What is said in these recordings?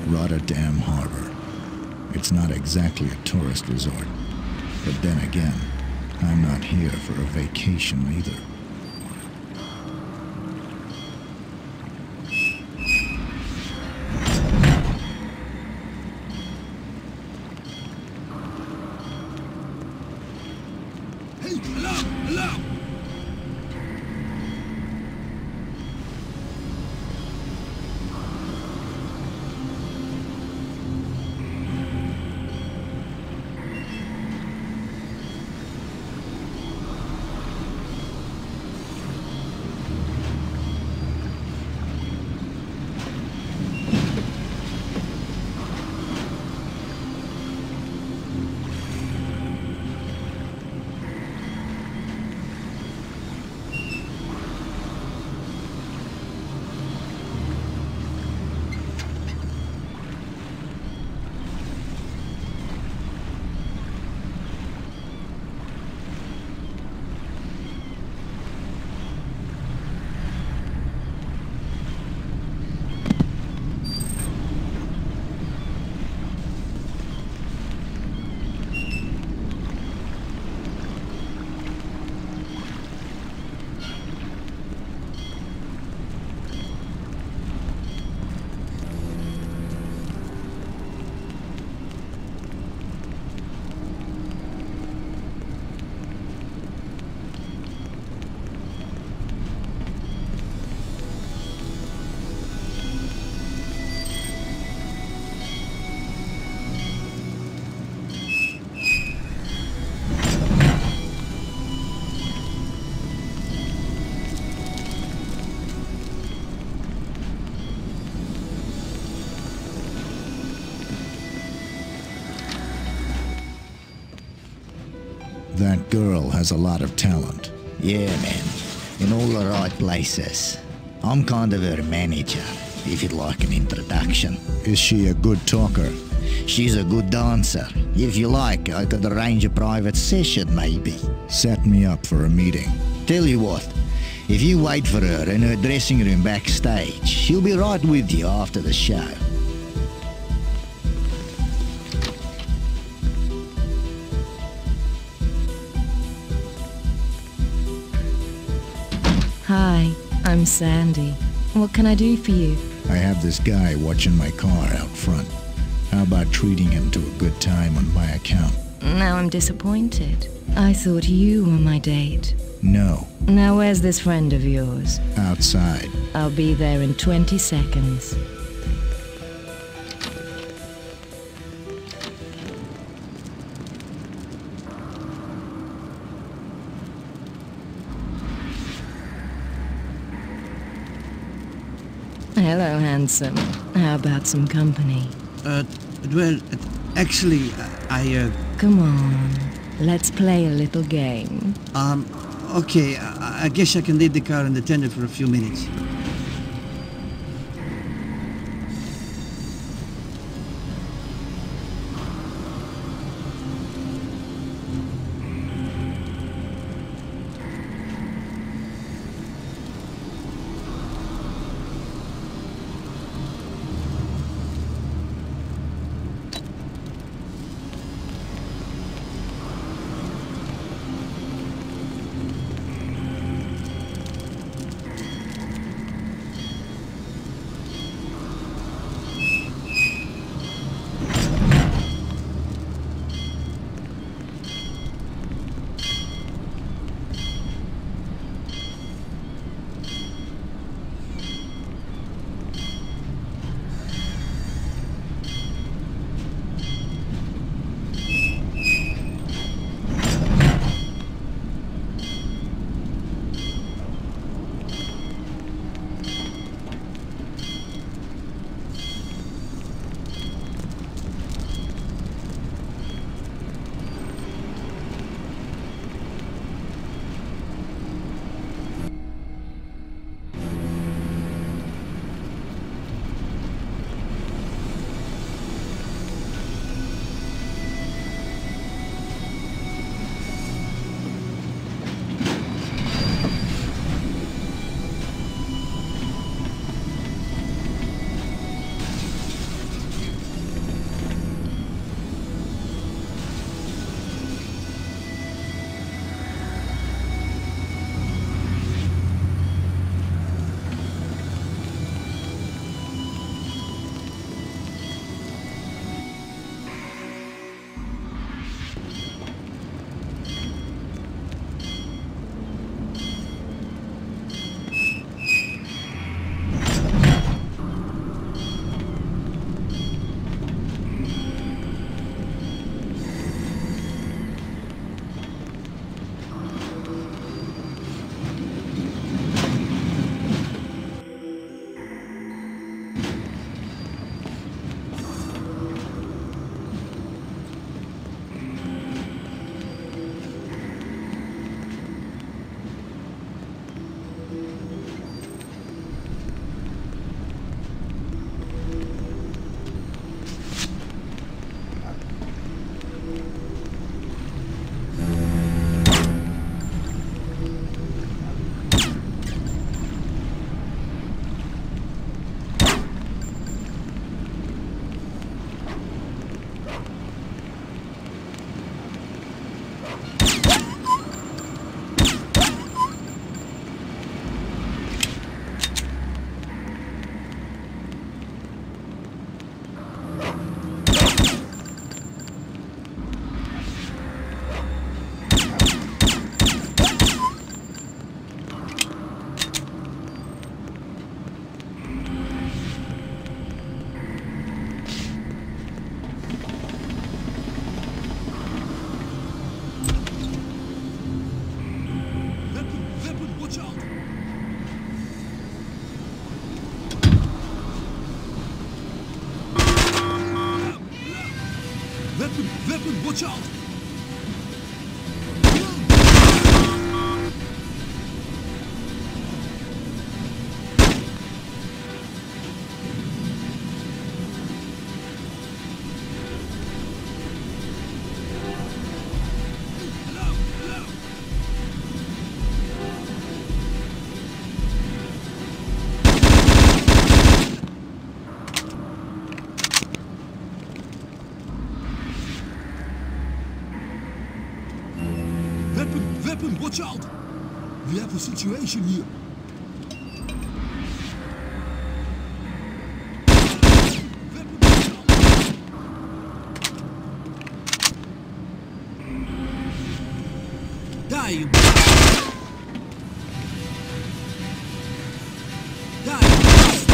Rotterdam Harbor. It's not exactly a tourist resort. But then again, I'm not here for a vacation either. That girl has a lot of talent. Yeah, man. In all the right places. I'm kind of her manager, if you'd like an introduction. Is she a good talker? She's a good dancer. If you like, I could arrange a private session, maybe. Set me up for a meeting. Tell you what, if you wait for her in her dressing room backstage, she'll be right with you after the show. Hi, I'm Sandy. What can I do for you? I have this guy watching my car out front. How about treating him to a good time on my account? Now I'm disappointed. I thought you were my date. No. Now where's this friend of yours? Outside. I'll be there in 20 seconds. Hello, handsome. How about some company? Well, actually, Come on, let's play a little game. Okay, I guess I can leave the car unattended for a few minutes. Weapon, watch out! Weapon, watch out! We have a situation here. Weapon, watch out! Die, you bastard! Die, you bastard!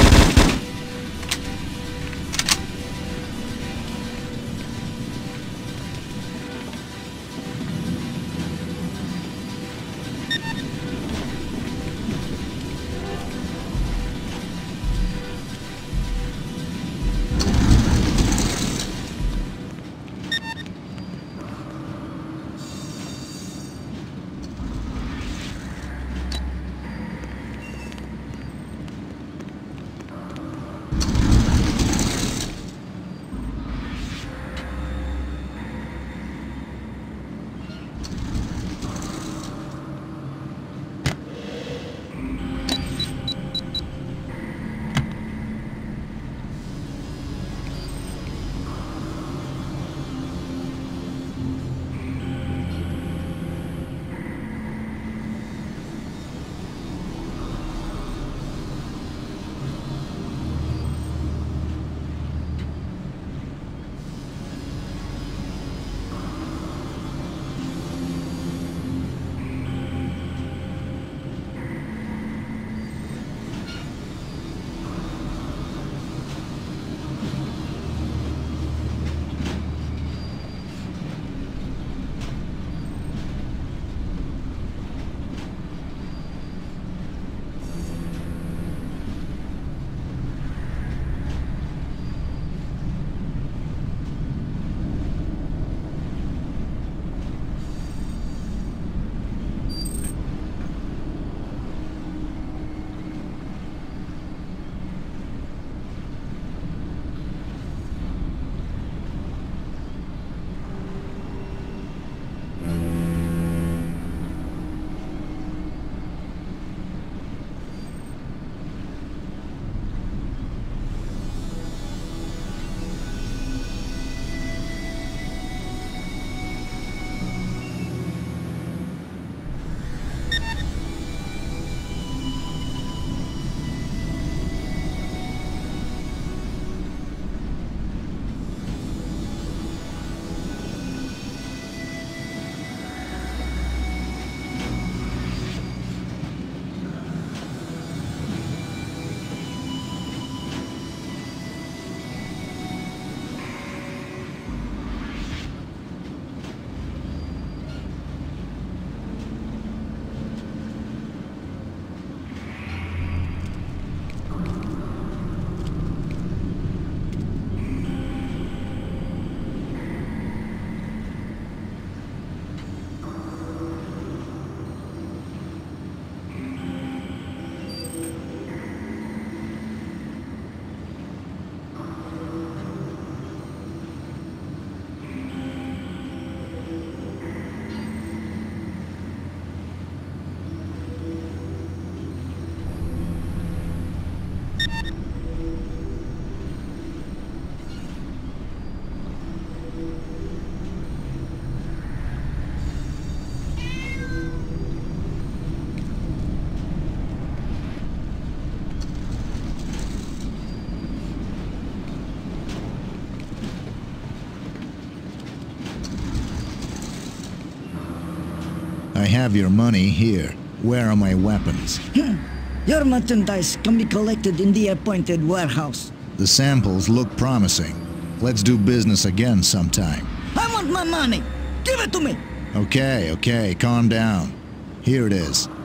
I have your money here. Where are my weapons? Your merchandise can be collected in the appointed warehouse. The samples look promising. Let's do business again sometime. I want my money! Give it to me! Okay, calm down. Here it is.